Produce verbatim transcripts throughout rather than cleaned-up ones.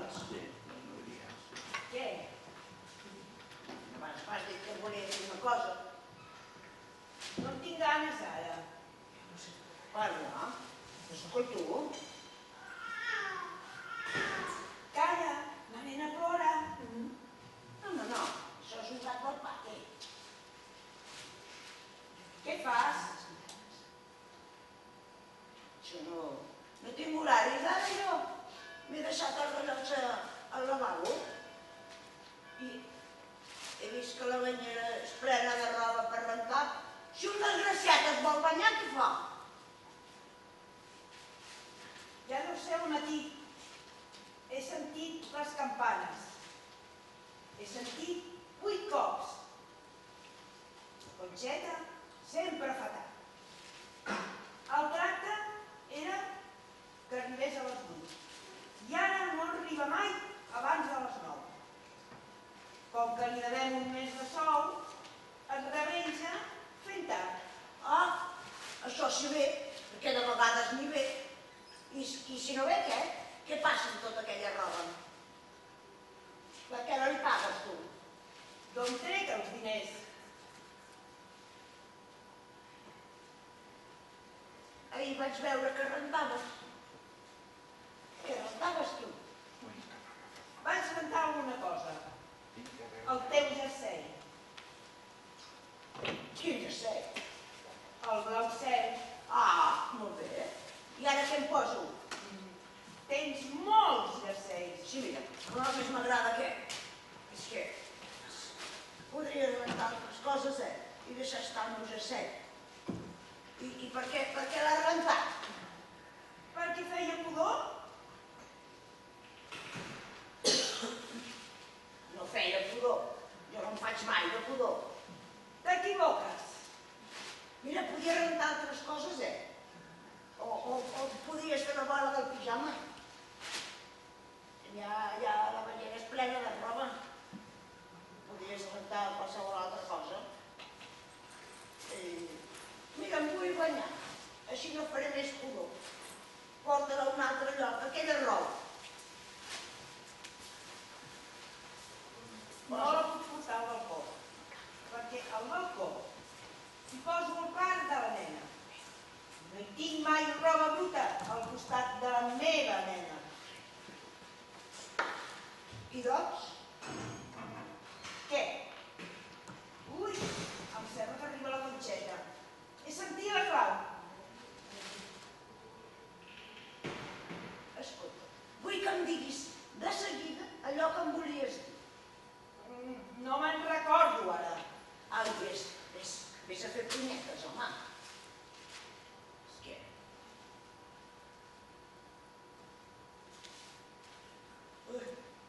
vols? Sí, no m'hauria. Què? Abans m'has dit que volia dir una cosa. No en tinc ganes ara. Parla, escolto. Calla, la nena plora. No, no, no, això és un gat del pati. Què fas? Això no... No tinc horaris ara jo. M'he deixat els rellotge al lavabo i he vist que la banyera és plena de roba per rentar. Si un desgraciat es vol banyar, què fa? Ja deu ser el matí. He sentit les campanes. He sentit vuit cops. La Conxeta sempre fa tard. El tracte era que arribés a les vuit. I ara no arriba mai abans de les nou. Com que li devem un mes de sou, es revenja fent tard. Ah, això sí ve, perquè de vegades n'hi ve. I si no ve, què? Què passa amb tota aquella roba? Per què no li pagues, tu? D'on trec els diners? Ahir vaig veure que rentaves. Què rentaves, tu? Vaig rentar alguna cosa. El teu jersei. Quin jersei? El blau cel. Ah, molt bé. I ara què em poso? Tens molts jerseis. Sí, mira, però només m'agrada aquest. És que podries rentar altres coses, eh? I deixar estar el meu jersei. I per què l'has rentat? Perquè feia pudor. No feia pudor. Jo no em faig mai de pudor. T'equivoques. Mira, podia rentar altres coses, eh? O podies fer la bola del pijama. Ja la banyera és plena de roba. Podies rentar qualsevol altra cosa. Mira, em vull banyar. Així no faré més pudor. Porta-la a un altre lloc, aquella roba. No la puc portar al balcó, perquè al balcó hi poso el part de la nena. No hi tinc mai roba bruta al costat de la meva nena. I doncs? Què? Ui, em sembla que arriba la Conxeta. He sentit la clau. Escolta, vull que em diguis de seguida allò que em volies dir. No me'n recordo ara. Au, vés, vés, vés a fer punyetes, home. És que... Ui.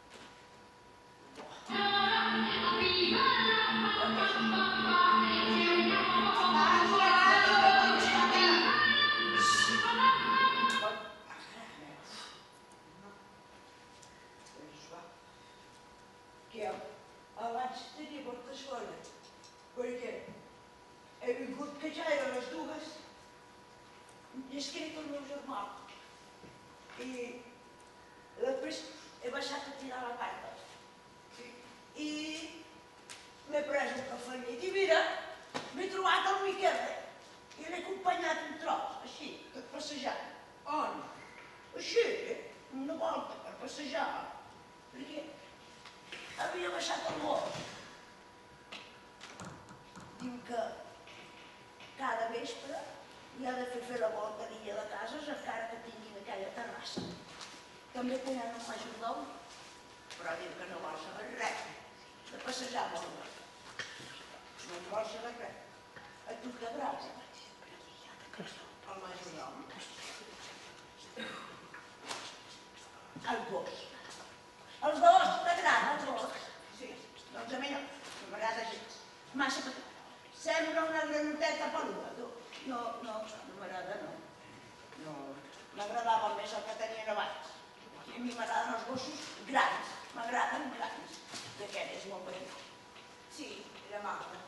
Que abans tenia portes fora, perquè he vingut que ja eren les dues i he escrit el meu germà i després he baixat a tirar la carta i m'he pres un cafè llet i mira, m'he trobat el Miquel i l'he acompanyat un tros, així, tot passejant. On? Així, una volta per passejar, perquè havia baixat el gos. Diu que cada vespre li ha de fer fer la volta a l'illa de cases encara que tinguin aquella terrassa. També tenen un majordom, però diu que no vol saber res, de passejar molt bé. No en vol saber res. A tu t'agrada el majordom? El gos. Els dos t'agrada, els dos? Sí, doncs a mi no, no m'agrada gens. Massa petit. Sembla una granoteta peluda, tu. No, no, no m'agrada, no. No, m'agradava més el que tenien abans. A mi m'agraden els gossos grans, m'agraden grans. D'aquest és molt petit. Sí, era maco.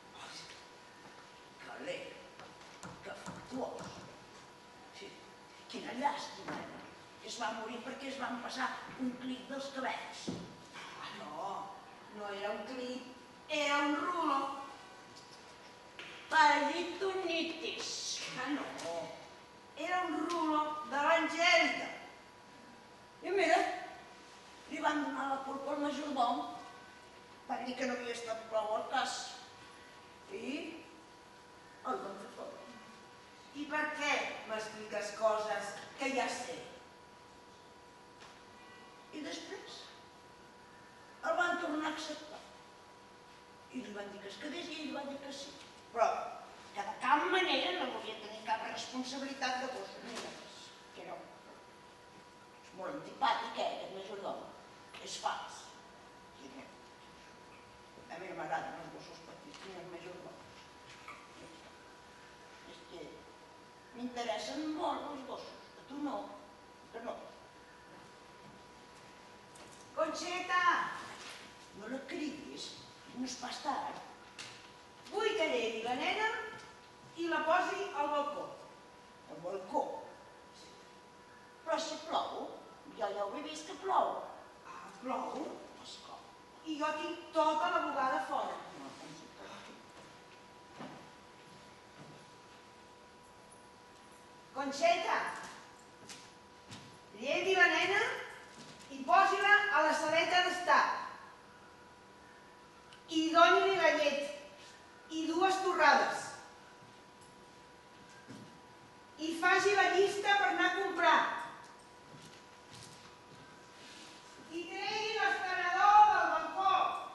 Que alegre, que afectuós. Sí, quina llàstima, eh? que es va morir perquè es van passar un clip dels cabells. Ah, no, no era un clip, era un rulo. Peritonitis. Ah, no, era un rulo de l'Angèlica. I mira, li van donar la culpa al majordom. Van dir que no havia estat prou al cas. I el van fer fora. I per què m'expliques coses que ja sé? I després el van tornar a acceptar. I li van dir que es quedés i ell va dir que sí. Però que de cap manera no volia tenir cap responsabilitat de gossos ni res. Que no. És molt antipàtic, eh, aquest majordom. És fals. A mi no m'agraden els gossos petits ni els majordoms. És que m'interessen molt els gossos. A tu no, que no. Conxeta! No la cridis, no és pas tard. Vull que llevi la nena i la posi al balcó. Al balcó? Però si plou, jo ja ho he vist que plou. Ah, plou? Escolta. I jo tinc tota la bugada fora. No, com si plou. Conxeta! Llevi la nena i posi-la a la saleta d'estar. I doni-li la llet i dues torrades. I faci la llista per anar a comprar. I tregui l'estenedor del balcó.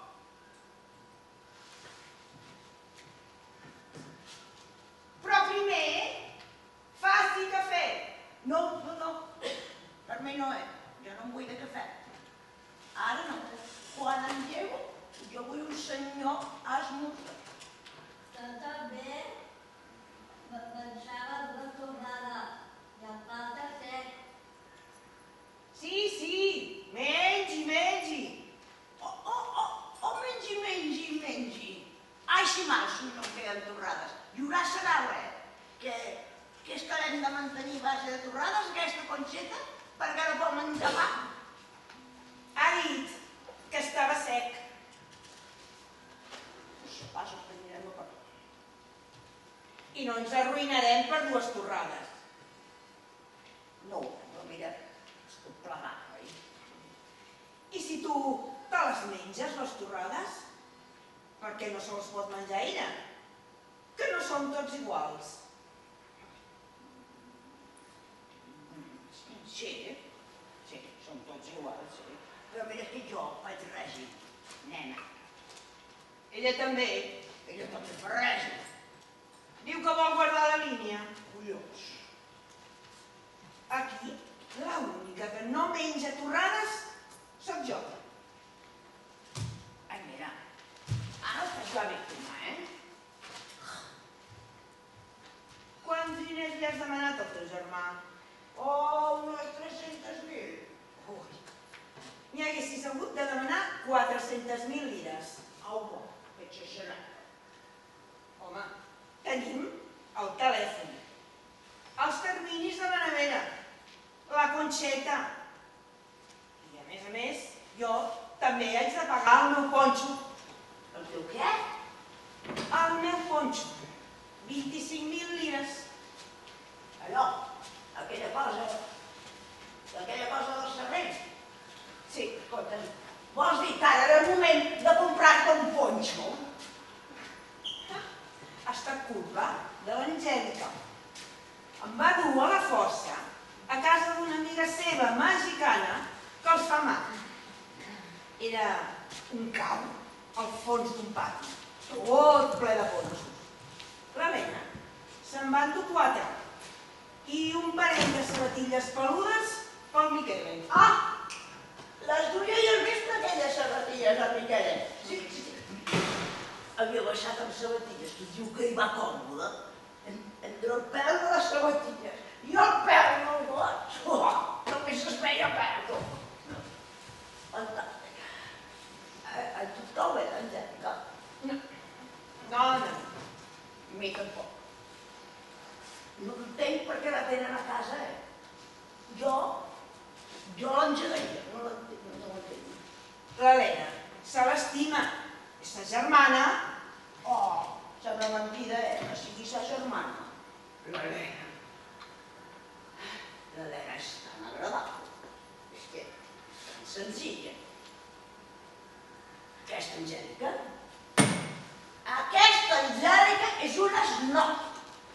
Però primer, faci cafè. No, no, no. Per mi no, eh? Jo no em vull de cafè. Ara no. Quan em llevo, jo vull un senyor esmorzar. Jo també pensava una tornada i em falta sec. Sí, sí, mengi, mengi. Oh, oh, oh, oh, mengi, mengi, mengi. Ai, si mal, si no em queden torrades. Llurà serà, eh? Que, que és que l'hem de mantenir a base de torrades, aquesta Conxeta, perquè la pot menjar pa. Ha dit que estava sec. No sé pas, els tenirem a parlar. I no ens arruïnarem per dues torrades. No, no, mira, és tot plegat, oi? I si tu te les menges, les torrades? Per què no se les pot menjar ella? Que no som tots iguals. Sí, sí, som tots iguals, sí. Però mira que jo faig règim, nena. Ella també. Ella també fa règim. Diu que vol guardar la línia. Collons. Aquí, l'única que no menja torrades sóc jo. Ai, mira, ara fas la víctima, eh? Quants diners li has demanat al teu germà? Oh, unes tres-centes mil. Ui, n'hi haguessis hagut de demanar quatre-centes mil lires. Au, bo, que exagerat. Home, tenim el telèfon, els terminis de la nevera, la Conxeta. I a més a més, jo també haig de pagar el meu ponxo. El teu què? El meu ponxo. vint-i-cinc mil lires. Allò, aquella cosa, aquella cosa del serrell. Sí, Escolta, vols dir que ara era el moment de comprar-te un ponxo? ha estat culpa de l'Angèlica. Em va dur a la força a casa d'una amiga seva mexicana que els fa mal. Era un cau al fons d'un pati, tot ple de ponxos. La nena se'n va endur quatre i un parell de sabatilles peludes pel Miquel. Ah, les duia i has vist aquelles sabatilles del Miquel? Sí, sí, sí. Havia baixat amb sabatilles, que diu que hi va còmode. Entre el pèl de les sabatilles i el pèl del got. Oh, només es veia pèl. Fantàstic. A tu t'ho ve, Angèlica? No, no, no. A mi tampoc. No entenc per què la tenen a casa, eh? Jo Jo l'engegaria, no l'entenc, no l'entenc. L'Helena se l'estima, és sa germana. Oh, sembla mentida, eh, que sigui sa germana. L'Helena. L'Helena és tan agradable. És que és tan senzilla. Aquesta Angèlica? Aquesta Angèlica és una esnob.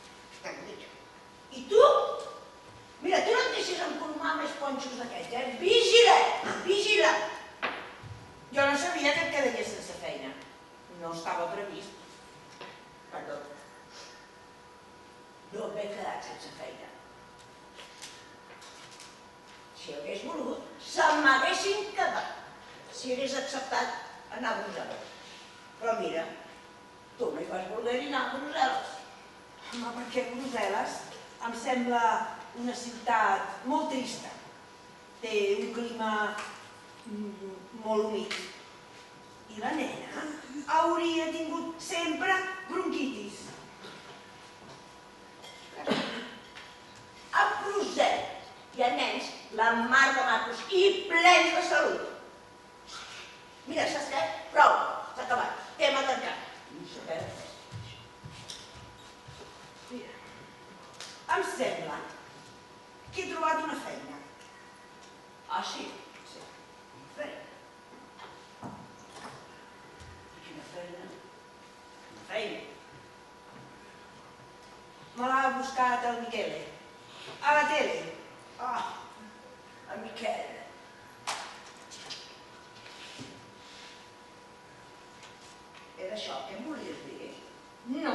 I tu? Mira, tu no et deixis encolomar més ponxos d'aquests, eh? Vigila! Vigila! Jo no sabia que et quedaries sense feina. No estava previst. Perdó. No m'he quedat sense feina. Si hagués volut, se m'haguessin quedat. Si hagués acceptat anar a Brussel·les. Però mira, tu no hi vas voler anar a Brussel·les. Home, perquè Brussel·les em sembla una ciutat molt trista. Té un clima molt humit. I la nena hauria tingut sempre bronquitis. A Brussel·les hi ha nens, la mar de macos i plens de salut. Mira, saps què? Prou, s'ha acabat. Tema tancat. No sé què és. Mira, em sembla que he trobat una feina. Ah, sí? Sí. Feina. Quina feina? Quina feina? Me l'ha buscat el Miquele. A la tele. Ah, el Miquel. Era això que em volies dir? No.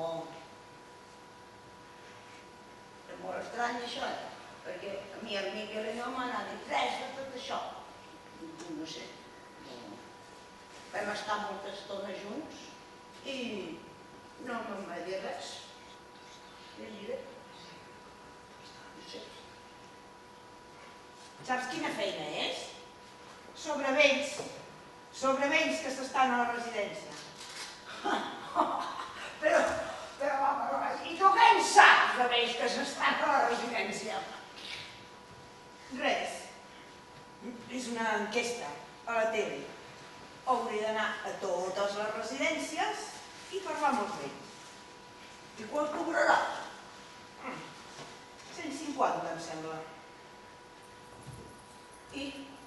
És molt estrany això, eh? Perquè a mi el Miquel no m'ha dit res de tot això. No sé. Vam estar molta estona junts i no me'n va dir res. Què diré? No sé. Saps quina feina és? Sobre vells. Sobre vells que s'estan a la residència. Però, però, home, i tu què en saps de vells que s'estan a la residència? Res. És una enquesta a la tele. Hauré d'anar a totes les residències i parlar amb els vells. I quan cobraràs? cent cinquanta, em sembla. I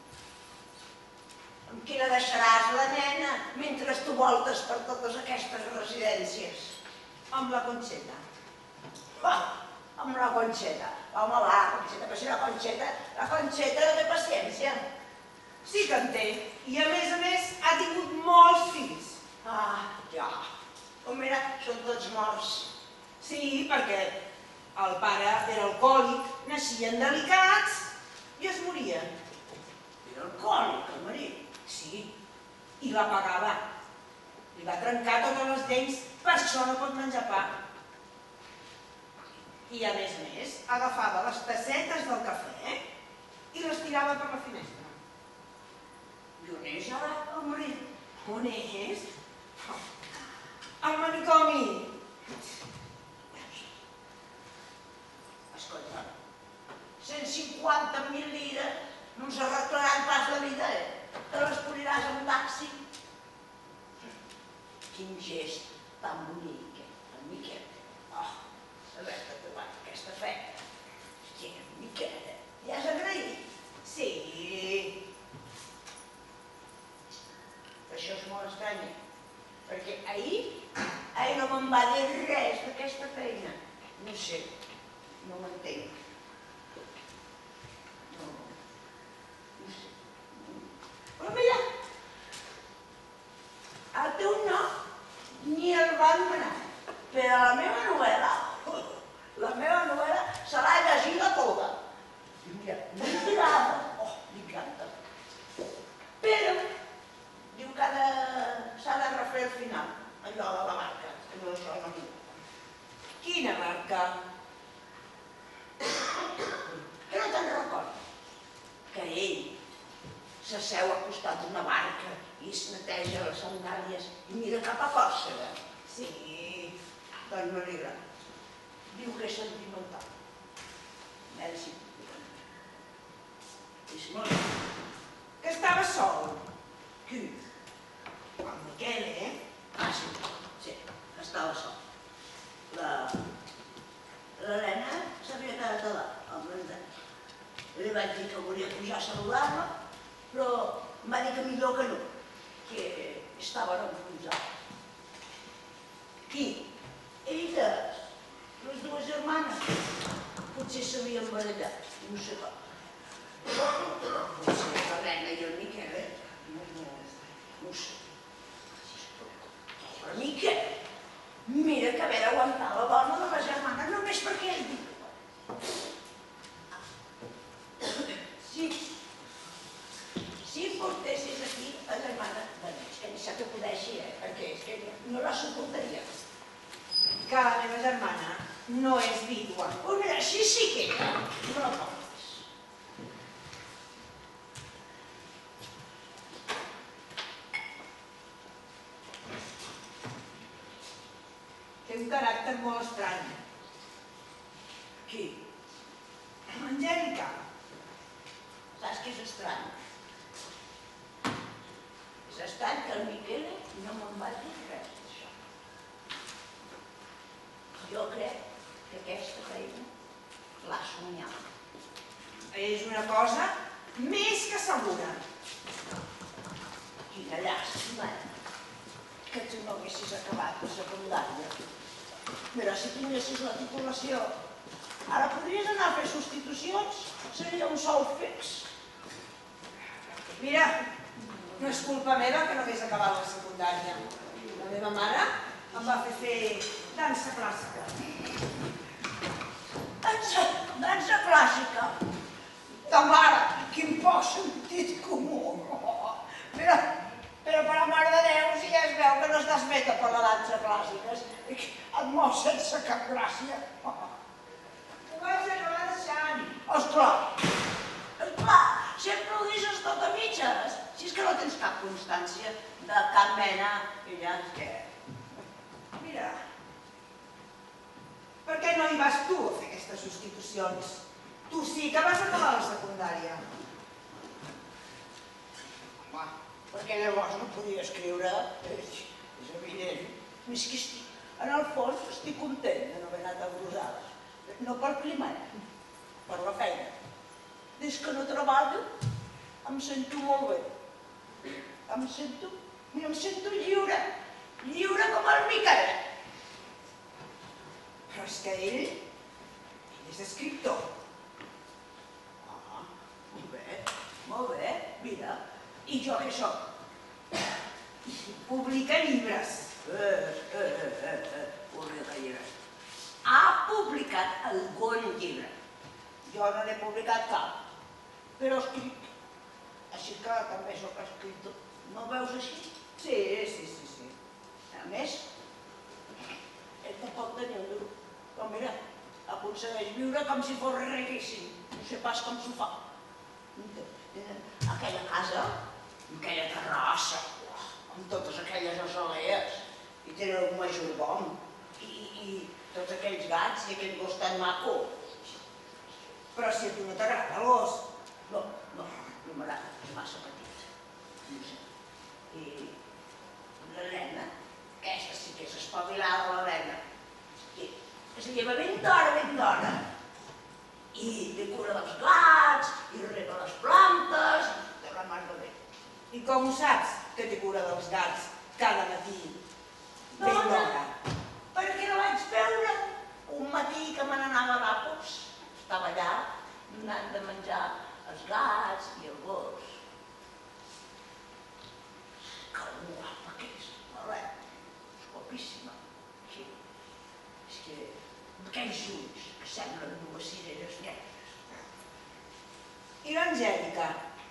amb qui la deixaràs, la nena, mentre tu voltes per totes aquestes residències? Amb la Conxeta. Ah, amb la Conxeta. Home, va, Conxeta, però si la Conxeta, la Conxeta no té paciència. Sí que en té. I a més a més ha tingut molts fills. Ah, ja. Oh, mira, són tots morts. Sí, perquè el pare era alcohòlic, naixien delicats i es morien. Era alcohòlic, el marit. Sí, i la pagava. Li va trencar totes les dents, per això no pot menjar pa. I a més a més, agafava les tassetes del cafè i les tirava per la finestra. I on és ara el marit? On és? Al manicomi. Escolta, cent cinquanta mil lires no ens arreglaran pas la vida, eh? Te les poliràs amb un taxi. Quin gest tan bonic, eh? El Miquel. Oh, haver-te trobat aquesta feina. Hòstia, Miquel, eh? Ja has agraït? Sí. Això és molt estrany, perquè ahir, ahir no me'n va dir res d'aquesta feina. No sé, no m'entenc. No, no sé. Però mira, el teu nom ni el van manar, però la meva novel·la, la meva novel·la se l'ha llegida tota. I mira, m'agrada, oh, m'encanta. Però diu que s'ha de refer al final, allò de la marca, que no és la meva. Quina marca? Que no te'n recordes? Que ell s'asseu al costat d'una barca i es neteja les sandàlies i mira cap a Còrsega. Sí. Doncs m'alegra. Diu que és sentimental. Merci. És vaig dir que volia pujar a saludar-me, però em va dir que millor que no, que estaven enfonsats. Qui? Elles, les dues germanes. Potser s'havien barallat, no sé com. Potser la Rena i el Miquel, eh? No sé. Però Miquel, mira que haver d'aguantar la dona de la germana només perquè ell diu. Si, si em portessis aquí a germana, bueno, és que ni sap que poder així, eh? Perquè és que no la suportaria. Que la meva germana no és vídua. Pues mira, sí, sí que era. No la portes. Té un caràcter molt estrany. Qui? Angèlica. Saps què és estrany? És estrany que el Miquele no me'n va dir res d'això. Jo crec que aquesta feina l'ha somiat. És una cosa més que segura. Quina llàstima, eh? Que tu no haguessis acabat la secundària. Mira, si tinguessis la titulació, ara podries anar a fer substitucions, seria un sou fix. Mira, no és culpa meva que no hagués acabat la secundària. La meva mare em va fer fer dansa clàssica. Dansa, dansa clàssica. Ta mare, quin poc sentit comú. Mira, però per la mare de Déu, si ja es veu que no estàs feta per la dansa clàssica, et mous sense cap gràcia. Ho vaig acabar deixant. Esclar, esclar, sempre ho deixes tot a mitges. Si és que no tens cap constància de cap mena, i ja és que... Mira, per què no hi vas tu a fer aquestes substitucions? Tu sí que vas acabar la secundària. Home, perquè llavors no podia escriure, és evident. Més que estic, en el fons estic content de no haver anat a Brussel·les. No pel clima, per la feina. Des que no treballo, em sento molt bé. Em sento, em sento lliure, lliure com el Miquel. Però és que ell, ell és escriptor. Ah, molt bé, molt bé, mira. I jo què soc? Publica llibres. Eh, eh, eh, eh, publica llibres. Ha publicat algun llibre. Jo no n'he publicat cap, però escric. Així que també soc escriptor. No ho veus així? Sí, sí, sí, sí. A més, ell tampoc tenia un duro. Però mira, aconsegueix viure com si fos riquíssim. No sé pas com s'ho fa. Aquella casa, aquella terrassa, amb totes aquelles azalees, i tenen un majordom, i, i tots aquells gats i aquell gos tan maco. Però si a tu no t'agrada el gos. No, no, no m'agrada, és massa petit. No sé. I l'Helena, aquesta sí que és espavilada, l'Helena. Es lleva ben d'hora, ben d'hora. I li cura dels gats, i rega les plantes, de la mar de bé. I com ho saps, que té cura dels gats cada matí? Ben d'hora. Perquè la vaig veure un matí que me n'anava a Nàpols. Estava allà donant de menjar els gats i el gos. Que guapa que és, Helena. És guapíssima. Sí. És que aquells ulls que semblen dues cireres negres. I l'Angèlica?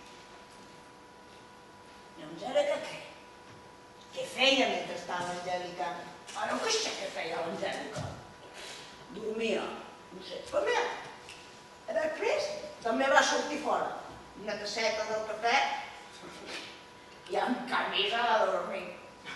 L'Angèlica què? Què feia mentre estava l'Angèlica? Ara no sé què feia l'Angèlica. Dormia, no sé. Però mira, després també va sortir fora. Una tasseta del cafè i amb camisa de dormir.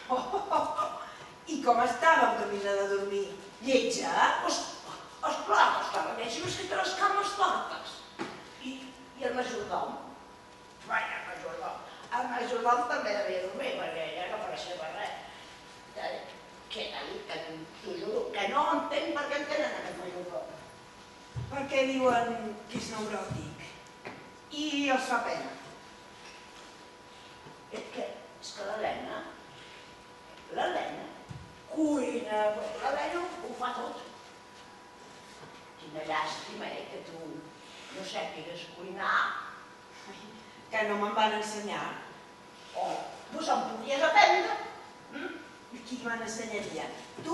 I com estava amb camisa de dormir? Lletja? Esclar, estava lletja, més que té les cames tortes. I el majordom? Vaja, el majordom. El majordom també devia dormir, perquè ella no pareixia res. Que t'ho juro, que no entenc per què en tenen aquest majordom. Per què diuen que és neuròtic? i els fa pena. És que, és que l'Helena, l'Helena cuina, l'Helena ho fa tot. Quina llàstima, eh, que tu no sàpigues cuinar. Que no me'n van ensenyar. O tu se'n podies aprendre. I qui me'n ensenyaria? Tu?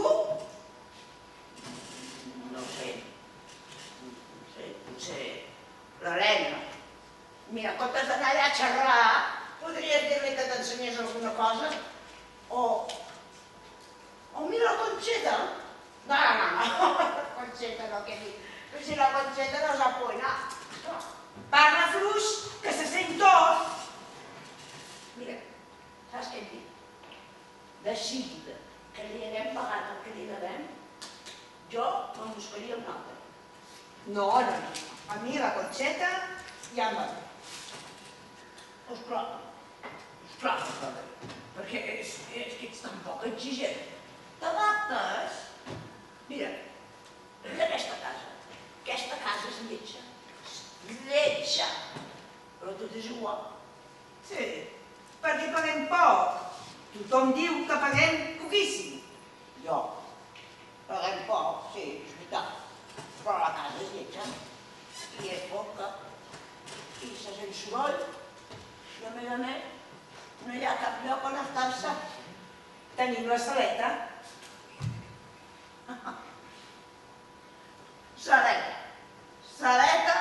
No ho sé. No sé, potser l'Helena. Mira, en comptes d'anar allà a xerrar, podries dir-li que t'ensenyés alguna cosa? O... o mira la Conxeta. No, no, no, la Conxeta no, que dir. Però si la Conxeta no sap cuinar. Parla fluix, que se sent tot. Mira, saps què et dic? De seguida que li haguem pagat el que li devem, jo me'n buscaria un altre. No, no, no. A mi la Conxeta ja em va bé. Esclar, esclar, perquè és, és que ets tan poc exigent. T'adaptes. Mira, d'aquesta casa, aquesta casa és lletja. Lletja. Però tot és igual. Sí, perquè paguem poc. Tothom diu que paguem poquíssim. Jo. Paguem poc, sí, és veritat. Però la casa és lletja. I és poca. I se sent soroll. I a més a més, no hi ha cap lloc on estar-se. Tenim la saleta. Saleta. Saleta.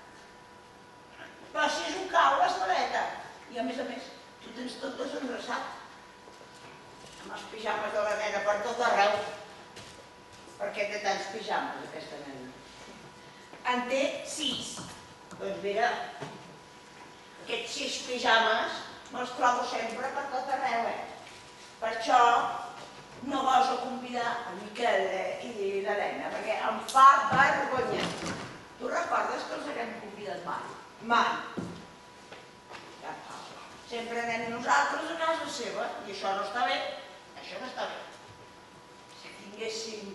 Però si és un cau, la saleta. I a més a més, tu tens tot desendreçat. Amb els pijames de la nena per tot arreu. Per què té tants pijames, aquesta nena? En té sis. Doncs mira, aquests sis pijames me'ls trobo sempre per tot arreu, eh? Per això no goso convidar a Miquel i l'Helena, perquè em fa vergonya. Tu recordes que els haguem convidat mai? Mai. Sempre anem nosaltres a casa seva, i això no està bé. Això no està bé. Si tinguéssim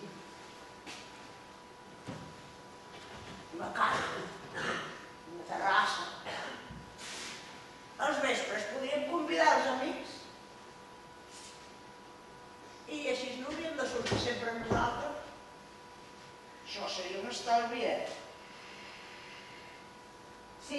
una casa, una terrassa, als vespres podríem convidar els amics i així no hauríem de sortir sempre amb nosaltres. Això seria un estalvi, eh? Sí.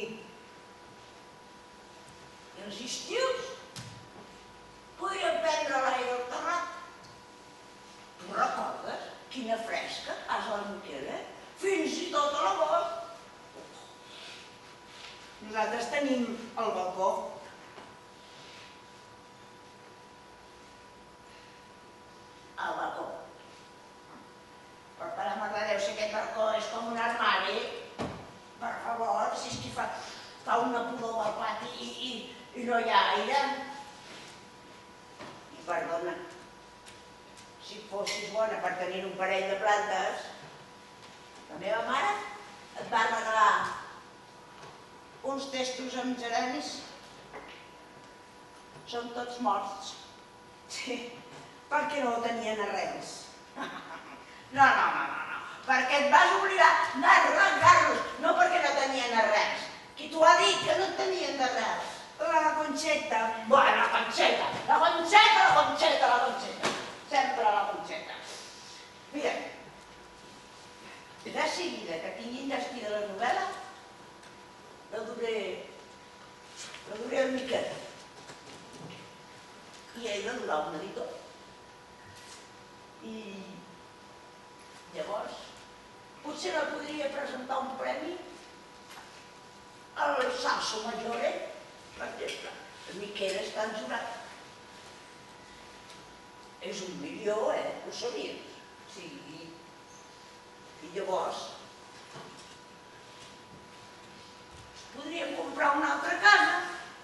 I els estius podríem prendre l'aire al terrat. Tu recordes quina fresca a casa del Miquel, eh? Fins i tot a l'agost. Nosaltres tenim el balcó. Al balcó. Però per amor de Déu, si aquest balcó és com un armari, per favor, si és que fa, fa una pudor al pati i, i, i no hi ha aire. I perdona, si fossis bona per tenir un parell de plantes, la meva mare et va regalar uns testos amb gerenis. Són tots morts. Sí, perquè no tenien arrels. No, no, no, no, no. Perquè et vas oblidar d'arrencar-los, no perquè no tenien arrels. Qui t'ho ha dit que no tenien arrels? La Conxeta. Bueno, la Conxeta, la Conxeta, la Conxeta, la Conxeta. Sempre la Conxeta. Mira, de seguida que tingui enllestida la novel·la, la duré, la duré al Miquel. I ell va durar un editor. I llavors, potser no podria presentar un premi al Salso Maggiore, per exemple. El Miquel està en jurat. És un milió, eh? Ho sabies? Sí. I llavors podríem comprar una altra casa.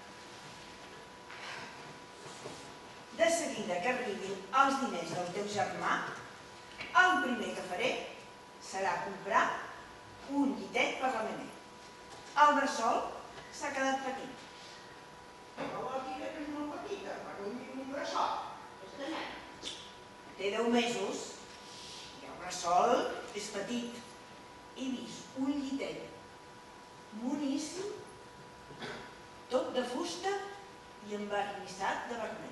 De seguida que arribin els diners del teu germà, el primer que faré serà comprar un llitet per la nena. El bressol s'ha quedat petit. Però vol dir que és molt petita, per un bressol. Aquesta nena. Té deu mesos i el bressol és petit. He vist un llitet moníssim i envernissat de vermell.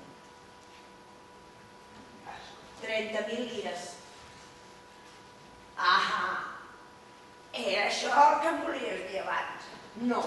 trenta mil lires. Ah, era això el que em volies dir abans. No.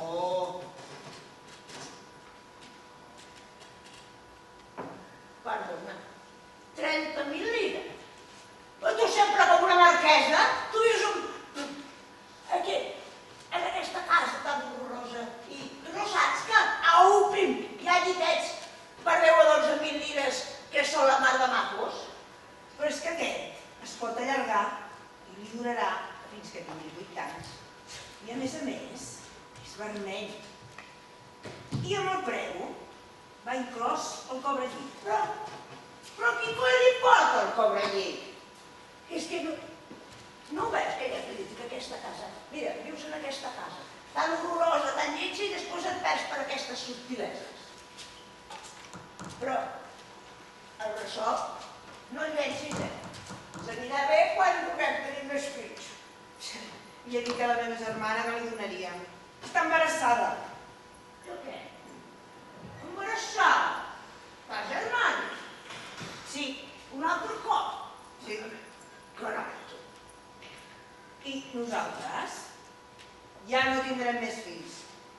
Perdona, trenta mil lires? Però tu sempre com una marquesa, tu vius un... aquí, en aquesta casa tan horrorosa, i tu no saps que a últim hi ha llitets per deu o dotze mil lires que són la mar de macos? Però és que aquest es pot allargar i li durarà fins que tingui vuit anys. I a més a més, és vermell. I amb el preu va inclòs el cobrellit. Però, però a qui coi li importa el cobrellit? És que no, no veus que hi ha crítica a aquesta casa? Mira, vius en aquesta casa, tan horrorosa, tan lletja, i després et perds per aquestes subtileses. Però el ressò no el llencis, eh? Ens anirà bé quan puguem tenir més fills. I he dit a la meva germana que li donaríem. Està embarassada. Jo què? Embarassada? Ta germana? Sí, Un altre cop? sí. Carai, tu. I nosaltres ja no tindrem més fills.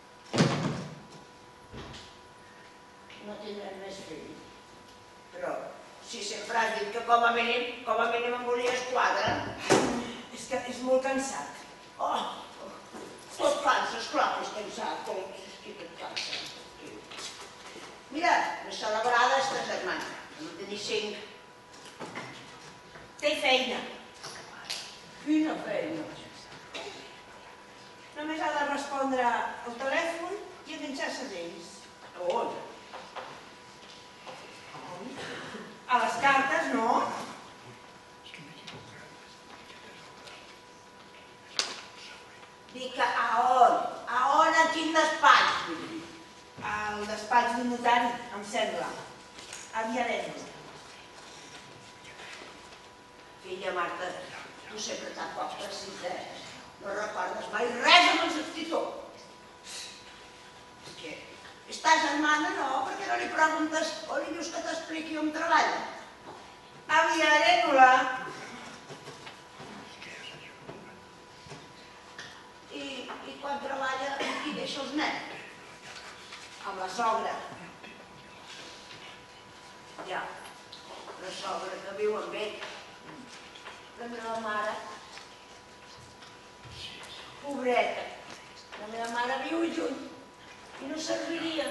No tindrem més fills. Però si sempre has dit que com a mínim, com a mínim en volies quatre. És que és molt cansat. Oh, tot cansa, esclar que és cansat, tot, és que tot cansa. Mira, més celebrada esta setmana, no tenir cinc. Té feina. Quina feina. Només ha de respondre al telèfon i enganxar-se d'ells. On? A les cartes, no? Dic que a on? A on, a quin despatx? Al despatx d'un notari, em sembla. A Viarenos. Filla Marta, tu sempre tan poc precisés. No recordes mai res amb exactitud. És que esta germana no, perquè no li preguntes o li dius que t'expliqui on treballa. A Viarénola. I, i quan treballa, qui deixa els nens? Amb la sogra. Ja, la sogra que viu amb ell. La meva mare, pobreta, la meva mare viu lluny i no serviria.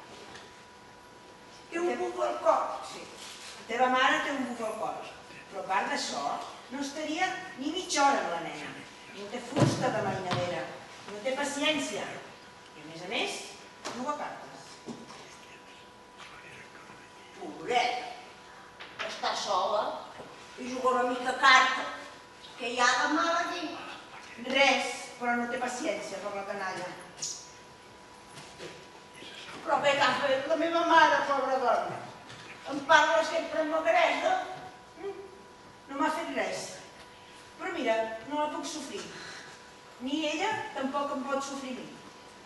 Té un buf al cor. Sí. La teva mare té un buf al cor. Però a part d'això, no estaria ni mitja hora amb la nena. No té fusta de marinadera. No té paciència. I a més a més, no va cartes. Pobreta, està sola i juga una mica a carta, que hi ha de mal a dir. Res, però no té paciència per la canalla. Però què t'ha fet la meva mare, pobra dona? Em parla sempre amb agressa. No m'ha fet res. Però mira, no la puc sofrir. Ni ella tampoc em pot sofrir mi.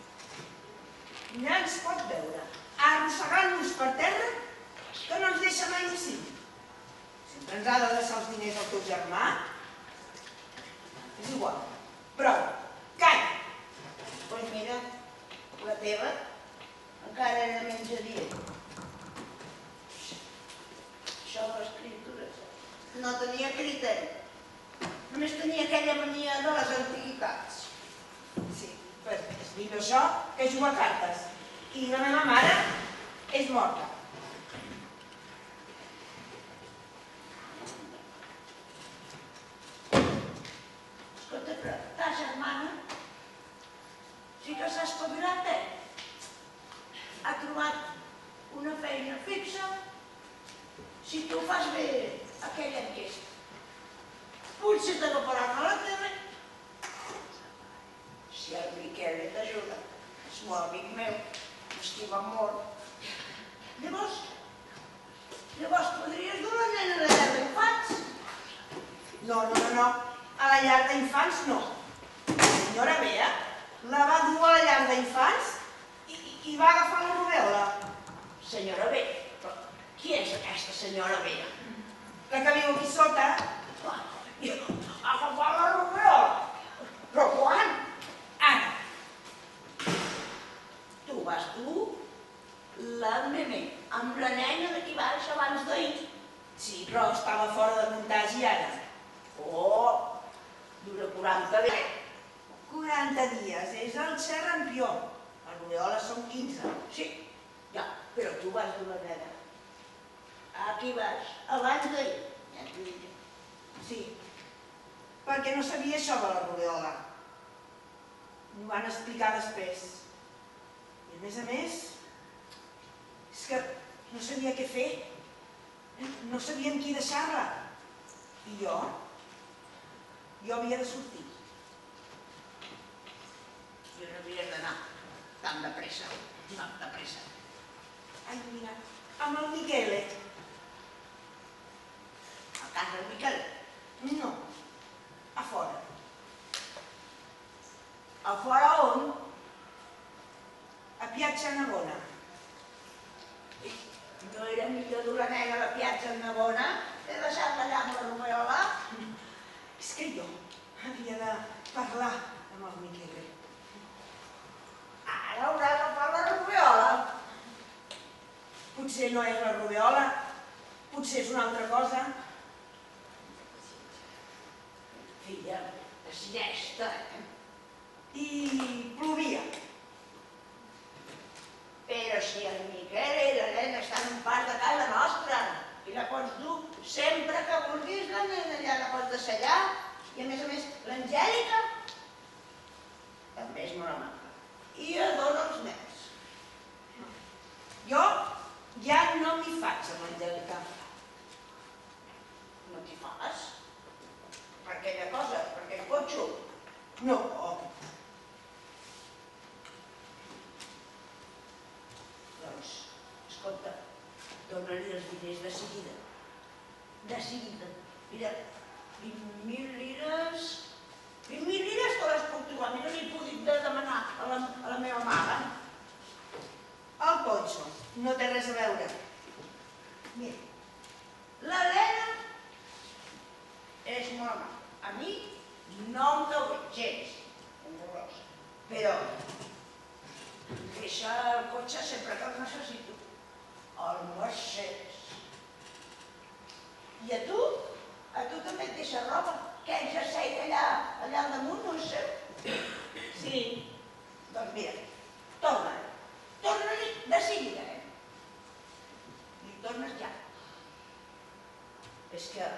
Ja ens pot veure, arrossegant-nos per terra, que no ens deixa mai ni cinc. Sempre ens ha de deixar els diners al teu germà. És igual. Prou. Calla. Doncs mira, la teva encara era menys adient. Això de l'escriptura no tenia criteri. Només tenia aquella mania de les antiguitats. Sí, però és millor això que jugar a cartes. I la meva mare és morta. Escolta, però ta germana sí que s'ha espavilat, eh? Ha trobat una feina fixa. Si tu fas bé aquella enquesta, potser t'agafaran a la tele. Si el Miquel t'ajuda, és molt amic meu, m'estima molt. Llavors, llavors podries dur la nena a la llar d'infants? No, no, no, no. A la llar d'infants no. La senyora Bea la va dur a la llar d'infants i, i, i va agafar la rubèola. senyora B. Però qui és aquesta senyora B? La que viu aquí sota. I agafar la Romeo. Però quan? Ara. Tu vas dur la Meme amb la nena d'aquí baix abans d'ahir. Sí, però estava fora de contagi ara. Oh, dura quaranta dies. quaranta dies, és el xerrampió. El Rodeola són quinze. Sí, ja, però tu vas dur la nena. Aquí vas, abans d'ahir. Ja t'ho dic. Sí, perquè no sabia això de la Rodeola. M'ho van explicar després. I a més a més, és que no sabia què fer. No sabia amb qui deixar-la. I jo? Jo havia de sortir. Jo no havia d'anar tan de pressa, tan de pressa. Ai, mira, amb el Miquele. A casa del Miquel. No, a fora. A fora on? A Piazza Navona. No era millor dur la nena a la Piazza Navona de deixar-la allà amb la Romeola? És que jo havia de parlar amb el Miquele. Ara haurà d'agafar la Romeola. Potser no és la Rodeola, potser és una altra cosa. Filla, decideix-te, eh? I plovia. Però si el Miquel i la nena estan un part de casa nostra i la pots dur sempre que vulguis, la nena ja la pots deixar allà. I a més a més, l'Angèlica també és molt amable. I adora els nens. Jo ja no m'hi faig amb l'Angèlica. No t'hi fas? Per aquella cosa, per aquell cotxo. No. Doncs, escolta, dóna-li els diners de seguida. De seguida. Mira, vint mil lires... vint mil lires te les puc trobar. Mira, li he pogut demanar a la, a la meva mare. El Poncho no té res a veure. Mira, l'Helena és molt amable. A mi no em cau bé, gens, horrorós. Però deixa el cotxe sempre que el necessito. El Mercedes. I a tu? A tu també et deixa roba? Aquell jersei allà, allà al damunt, no és seu? Sí. Doncs mira, torna-li. Torna-li de seguida, eh? Li tornes ja. És que...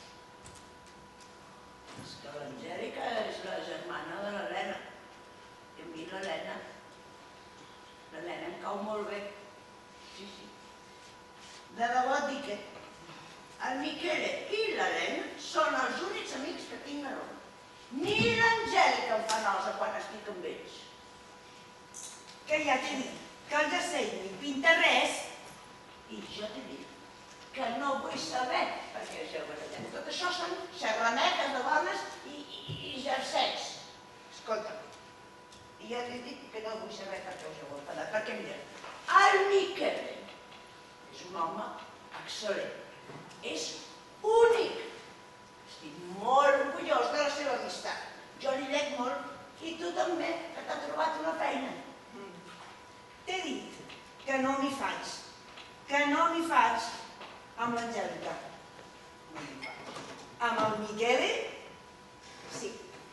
És que l'Angèlica és la germana de l'Helena. I a mi l'Helena... L'Helena em cau molt bé. Sí, sí. De debò et dic que el Miquele i l'Helena són els únics amics que tinc a Roma. Ni l'Angèlica em fa nosa quan estic amb ells. Que ja t'he dit que el jersei no hi pinta res. I jo t'he dit que no vull saber per què es jove allà. Tot això són xerrameques de dones i, i, i jerseis. Escolta, i jo t'he dit que no vull saber per què us heu enfadat. Perquè mira, el Miquele és un home excel·lent. És únic. Estic molt orgullós de la seva amistat. Jo li dec molt i tu també, que t'ha trobat una feina. T'he dit que no m'hi faig. Que no m'hi faig amb l'Angèlica. No m'hi faig. Amb el Miquele, sí.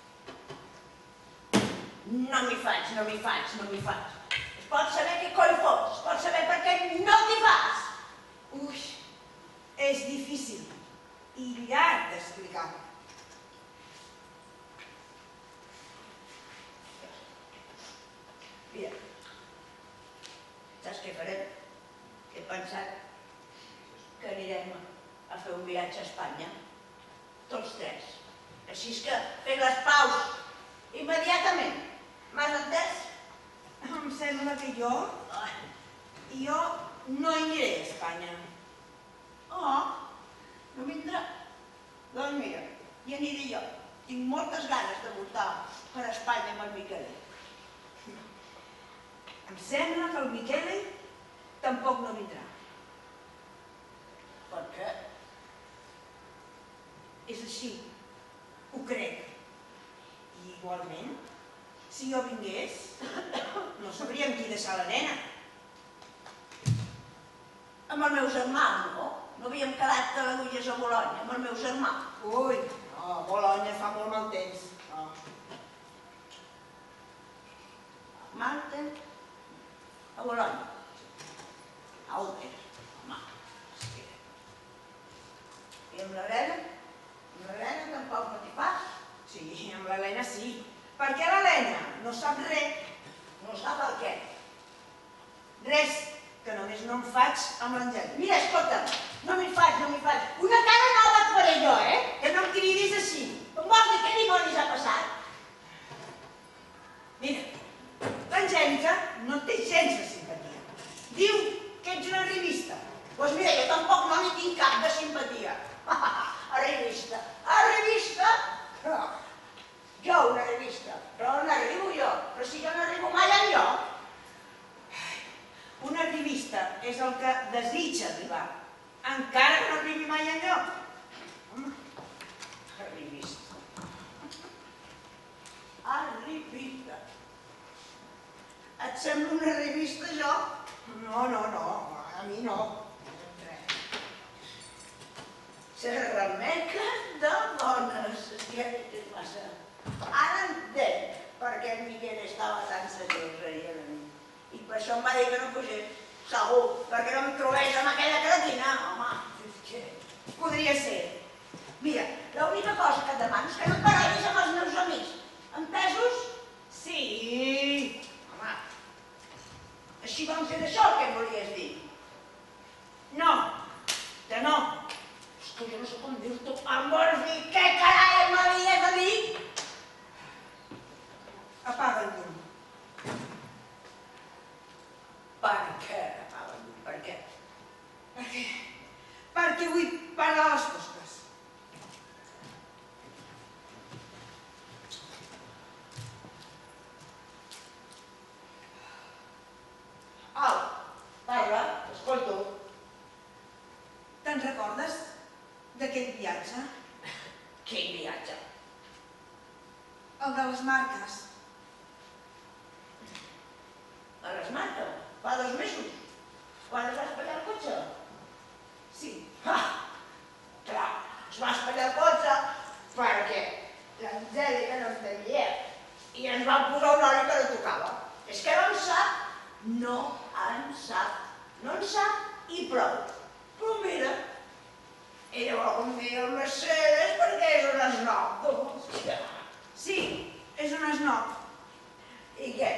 No m'hi faig, no m'hi faig, no m'hi faig. Es pot saber què coi fots, es pot saber per què no t'hi fas. Ui, és difícil i llarg d'explicar. Mira, saps què farem? He pensat que anirem a fer un viatge a Espanya, tots tres. Així és que fem les paus immediatament. M'has entès? Em sembla que jo, jo no hi aniré a Espanya. Oh, no vindrà? Doncs mira, hi aniré jo. Tinc moltes ganes de voltar per Espanya amb el Miquele. Em sembla que el Miquele tampoc no vindrà. Per què? És així, ho crec. I igualment, si jo vingués, no sabríem qui deixar la nena. Amb el meu germà, no? No havíem quedat que la duies a Bolonya, amb el meu germà. Ui, no, a Bolonya fa molt mal temps. No. Marta, a Bolonya. A Uter, home, espera. I amb l'Helena? Amb l'Helena tampoc no t'hi fas? Sí, amb l'Helena sí. Perquè l'Helena no sap res. No sap el què. Res, que només no em faig amb l'Angèlica. Mira, escolta, no m'hi faig, no m'hi faig. Una cara nova et faré jo, eh? Que no em cridis així. Em vols dir què dimonis ha passat? Mira, l'Angèlica no té gens de simpatia. Diu que ets una revista. Doncs mira, jo tampoc no n'hi tinc cap de simpatia. A revista, a revista? No. Jo, una revista, però on arribo jo? Però si jo no arribo mai enlloc. Una revista és el que desitja arribar, encara que no arribi mai enlloc. Home, Revista. A revista. Et sembla una revista, jo? no, no, no, a mi no. Serrameca de dones. És que és massa... Ara entenc per què el Miquel estava tan seriós ahir a la nit. I per això em va dir que no pugés. Segur, perquè no em trobés amb aquella cretina. Home, és que... Podria ser. Mira, l'única cosa que et demano és que no et barallis amb els meus amics. Entesos? Sí. Home, així doncs era això el que em volies dir. No, que no. És que jo no sé com dir-t'ho. Em vols dir què carai m'havies de dir? Apaga el llum. Per què? Apaga el llum, per què? Per què? Perquè vull parlar les coses. Au, parla, escolto. Te'n recordes d'aquell viatge? Quin viatge? El de les marques. A les marques? Fa dos mesos? Quan es va espatllar el cotxe? Sí. Ah, clar, es va espatllar el cotxe perquè l'Angèlica no en tenia i ens van posar un oli que no tocava. És que no en sap, no en sap, no en sap i prou. Però mira, ella vol conduir el Mercedes perquè és un esnob, doncs. Sí, és un esnob. I què?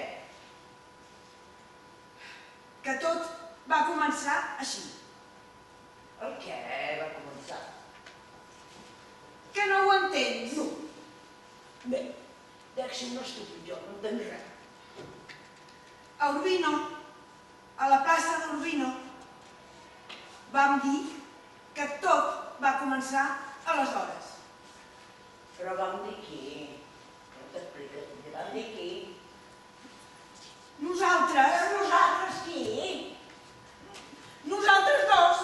Que tot va començar així. El què va començar? Que no ho entens? No. Bé, dec ser un estúpid, jo no entenc res. A Urbino, a la plaça d'Urbino, vam dir que tot va començar aleshores. Però vam dir qui? No t'expliques, què vam dir qui? Nosaltres, Però nosaltres qui? nosaltres dos.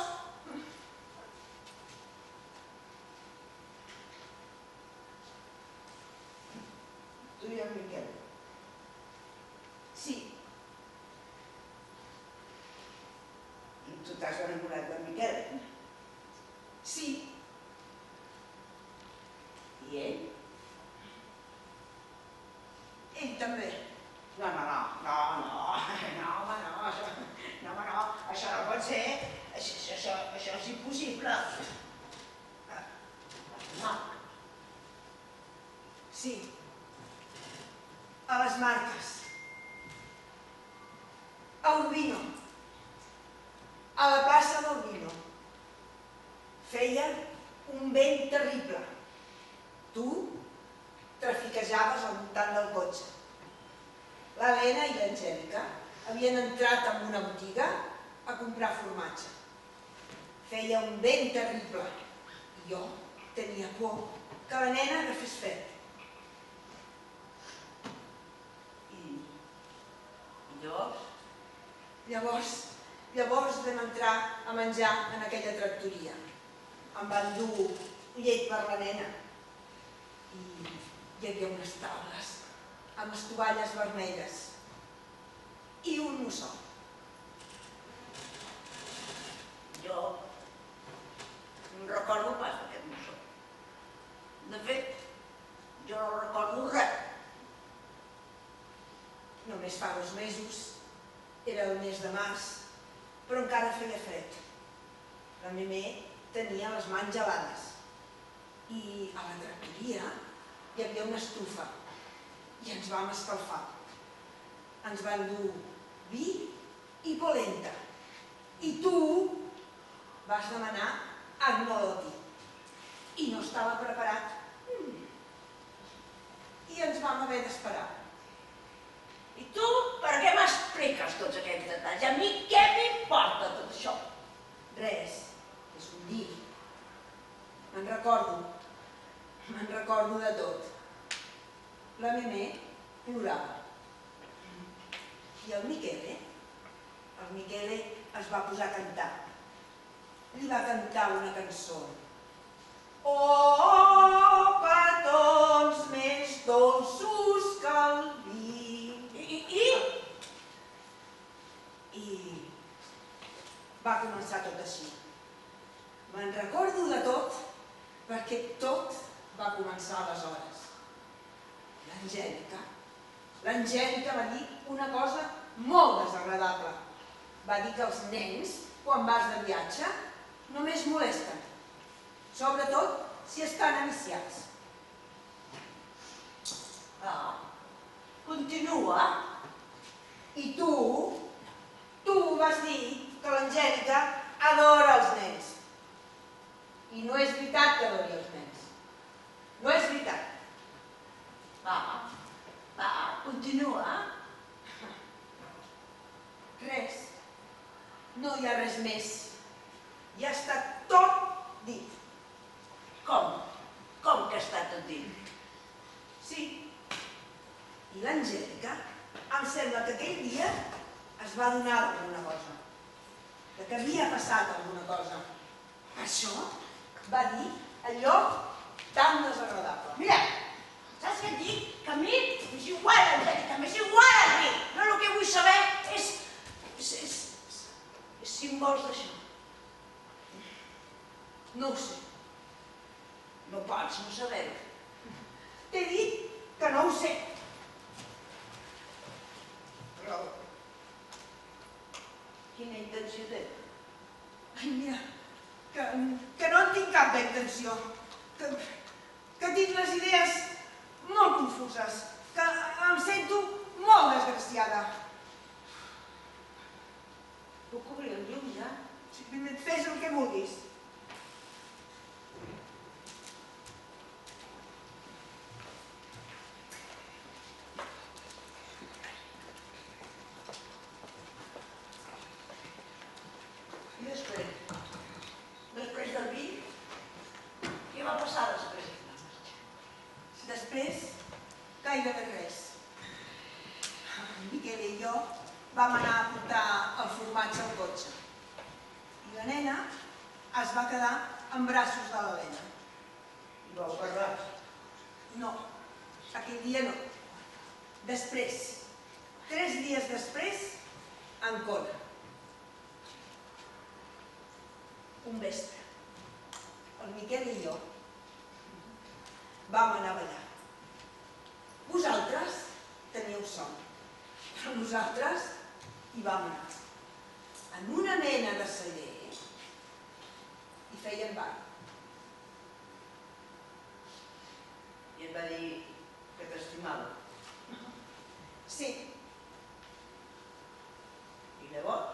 Tu i el Miquel. Sí, I tu t'has enamorat del Miquel. sí, I ell? ell també. No, no, no, no, no, no, home, no, això, no, home, no, això no pot ser, això, això, això és impossible. No, Sí, a les marques. A Urbino, a la plaça d'Urbino. Feia un vent terrible. Tu trafiquejaves al voltant del cotxe. L'Helena i l'Angèlica havien entrat en una botiga a comprar formatge. Feia un vent terrible i jo tenia por que la nena agafés fred. i... i llavors? Llavors Llavors vam entrar a menjar en aquella tractoria. Em van dur llet per la nena. I hi havia unes taules amb estovalles vermelles i un mussol. Jo no recordo pas d'aquest mussol. De fet, jo no recordo res. Només fa dos mesos, era el mes de març, però encara feia fred. La Memé tenia les mans gelades i a la tractoria hi havia una estufa i ens vam escalfar. Ens van dur vi i polenta i tu vas demanar agnolotti i no estava preparat i ens vam haver d'esperar. I tu, per què m'expliques tots aquests detalls? A mi què m'importa tot això? Res, és un dir. Me'n recordo, me'n recordo de tot. La Memé plorava. I el Miquele, el Miquele es va posar a cantar. Li va cantar una cançó. Oh, petons més dolços que el vi. I, i, I va començar tot així. Me'n recordo de tot perquè tot va començar aleshores. L'Angèlica, l'Angèlica va dir una cosa molt desagradable. Va dir que els nens, quan vas de viatge, només molesten, sobretot si estan aviciats. ah, continua. I tu, tu vas dir que l'Angèlica adora els nens. I no és veritat que adori els nens. No és veritat. Va, va, continua. Res. No hi ha res més. Ja està tot dit. Com? Com que està tot dit? Sí. I l'Angèlica, em sembla que aquell dia es va donar alguna cosa. De que havia passat alguna cosa. Per això va dir allò tan desagradable. Mira, saps què et dic? Que a mi m'és igual, Angèlica, m'és igual a mi. No, el que vull saber és... és... és... és si em vols d'això. No ho sé. No pots no saber-ho. T'he dit que no ho sé. Però... quina intenció té? Ai, mira, que, que no en tinc cap d'intenció. Que, que tinc les idees molt confuses. Que em sento molt desgraciada. Puc obrir el llum ja? Si fes el que vulguis. I després? Després del vi? Què va passar després? Després, gairebé res. En Miquel i jo vam anar a portar el formatge al cotxe. I la nena es va quedar en braços de l'Helena. I vau parlar? No, aquell dia no. Després, tres dies després, a Ancona. Un vespre, el Miquel i jo vam anar a ballar. Vosaltres teníeu son, però nosaltres hi vam anar. En una mena de celler i feien ball. I et va dir que t'estimava. Sí, I llavors?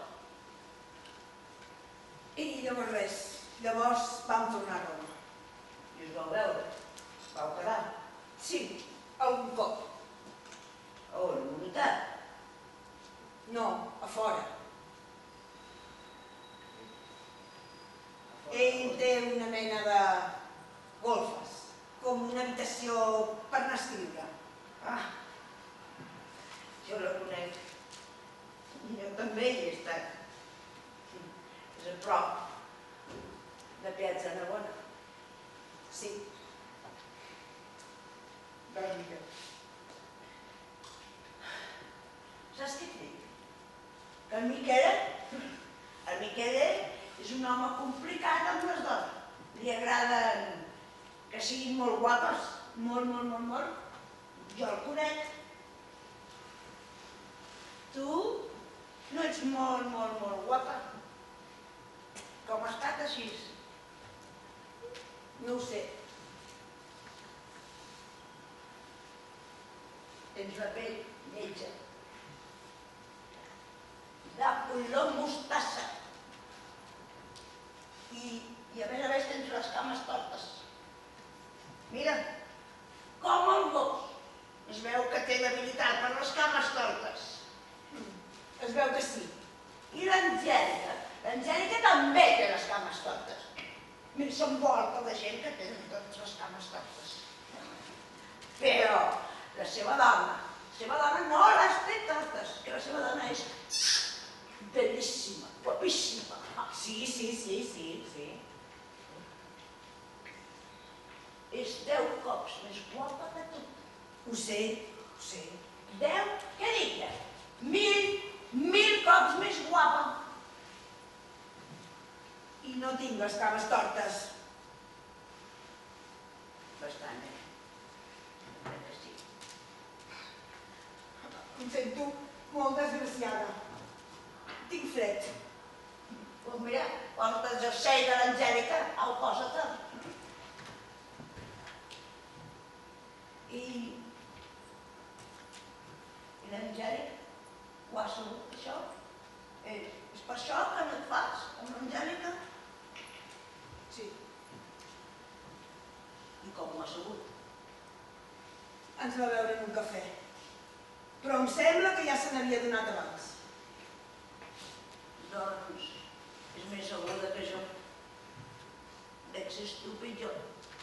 i llavors res. Llavors vam tornar a Roma. I us vau veure? Vau quedar? Sí, algun cop. A on? A l'unitat? No, a fora. Ell té una mena de golfes, com una habitació per anar a escriure. Ah, jo la conec. Jo també hi he estat. prop de Piazza Navona. Sí. Verònica. Saps què et dic? Que el Miquel, el Miquel és un home complicat amb les dones. Li agraden que siguin molt guapes, molt, molt, molt, molt. Jo el conec. Tu no ets molt, molt, molt guapa. Com has estat així? No ho sé. Tens la pell lletja, de color mostassa i, i a més a més tens les cames tortes. Mira, com el gos. Es veu que té l'habilitat per les cames tortes. Es veu que sí. I l'Angèlica, l'Angèlica també té les cames tortes. Mira, s'envolta de gent que tenen totes les cames tortes. Però la seva dona, la seva dona no les té totes, que la seva dona és bellíssima, guapíssima. Sí, sí, sí, sí, sí. És deu cops més guapa que tu. Ho sé, ho sé. Deu? Què dic ja? Mil, mil cops més guapa. I no tinc les cames tortes. Bastant, eh? Crec que sí. Em sento molt desgraciada. Tinc fred. Doncs mira, porta el jersei de l'Angèlica, au, posa-te'l. I... I l'Angèlica ho ha sabut, això? Eh, és per això que no et fas amb l'Angèlica? Sí. I com ho ha sabut? Ens va veure en un cafè. Però em sembla que ja se n'havia donat abans. Doncs és més aguda que jo. Dec ser estúpid jo.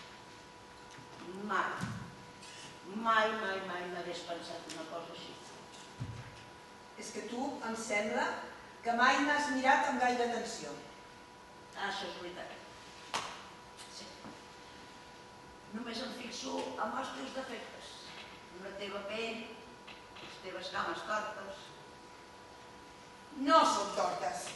Mai, mai, mai, mai m'hagués pensat una cosa així. És que tu, em sembla, que mai m'has mirat amb gaire atenció. Ah, això és veritat. Sí. Només em fixo en els teus defectes. En la teva pell, les teves cames tortes. No són tortes.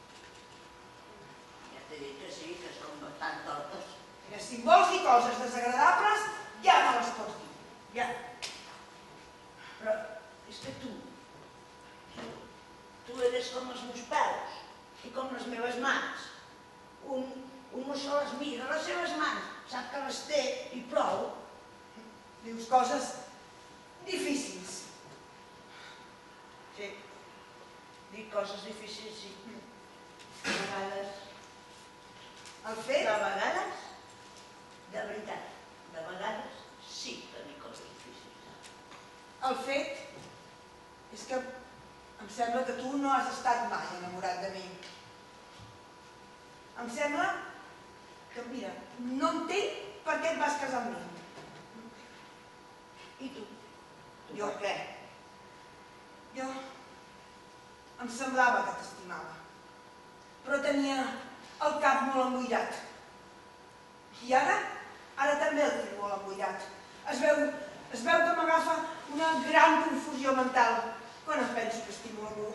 Ja t'he dit que sí, que són bastant tortes. Mira, si em vols dir coses desagradables, ja me les pots dir. Ja. Però és que tu, tu, tu eres com els meus peus i com les meves mans. Un, un no se les mira les seves mans, sap que les té i prou. Dius coses difícils. Sí, dic coses difícils, sí. De vegades, El fet... de vegades, de veritat, de vegades sí que dic coses difícils. El fet és que em sembla que tu no has estat mai enamorat de mi. Em sembla que, mira, no entenc per què et vas casar amb mi. I tu? Tu Jo per què? Jo... em semblava que t'estimava, però tenia el cap molt emboirat. I ara, ara també el tinc molt emboirat. Es veu, es veu que m'agafa una gran confusió mental quan em penso que estimo algú.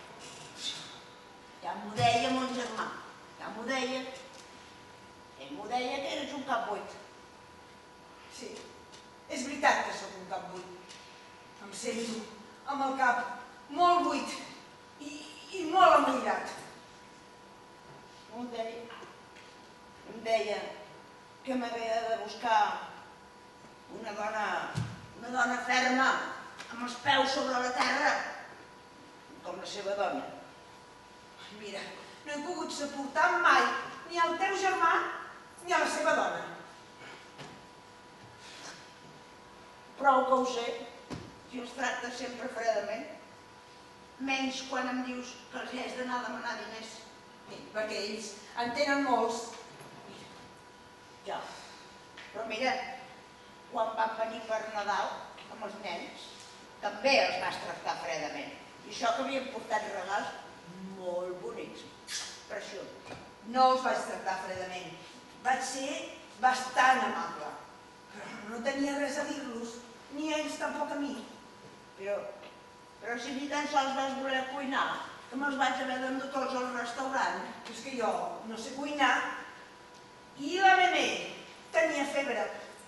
Ja m'ho deia mon germà, ja m'ho deia. Ell m'ho deia que eres un cap buit. Sí, és veritat que sóc un cap buit. Em sento amb el cap molt buit i, i molt emboirat. M'ho deia. Em deia que m'havia de buscar una dona, una dona ferma, amb els peus sobre la terra, com la seva dona. Mira, no he pogut suportar mai ni al teu germà ni a la seva dona. Prou que ho sé, si els tractes sempre fredament, menys quan em dius que els hi has d'anar a demanar diners. Perquè ells en tenen molts. Ja. Però mira, quan van venir per Nadal amb els nens, també els vas tractar fredament. I això que havien portat regals molt bonics. expressió. No us vaig tractar fredament. Vaig ser bastant amable. Però no tenia res a dir-los, ni ells tampoc a mi. Però, però si ni tan sols vas voler cuinar, que me'ls vaig haver d'endur tots al restaurant. És que jo no sé cuinar i la Memé tenia febre.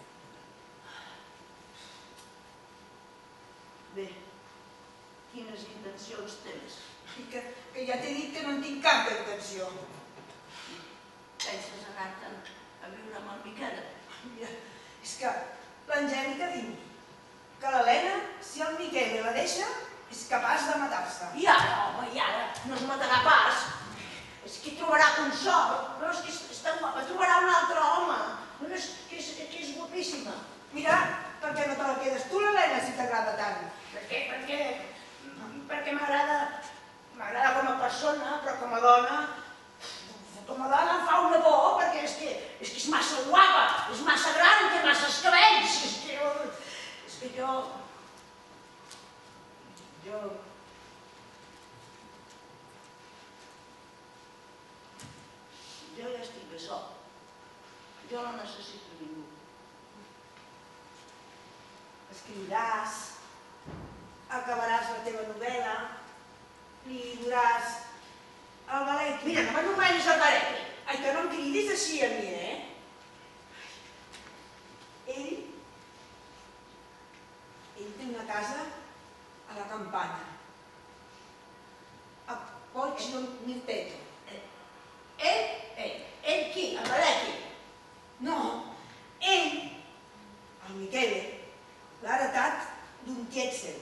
Bé, quines intencions tens? I que, que ja t'he dit que no en tinc cap d'intenció. Penses anar-te'n a viure amb el Miquel? Mira, és que l'Angèlica diu que l'Helena, si el Miquel la deixa, és capaç de matar-se. I ara, home, i ara, no es matarà pas. És que trobarà consol. Però és que és tan guapa, trobarà un altre home. No és, que, és, que és guapíssima. Mira, per què no te la quedes tu, l'Helena, si t'agrada tant? Per què? Perquè, perquè m'agrada m'agrada com a persona, però com a dona, com a dona em fa una por, perquè és que és, que és massa guapa, és massa gran, té masses cabells. És que jo... És que jo... Jo... Jo ja estic bé sol. Jo no necessito ningú. Escriuràs, acabaràs la teva novel·la, li duràs el ballet. Mira, no m'anomenis el ballet. Ai, que no em cridis així a mi, eh? Ell... Ell té una casa a la campanya. A Poggio Mirteto. Ell? Ell. Ell qui? El ballet? No, ell, el Michele, l'ha heretat d'un tiet seu.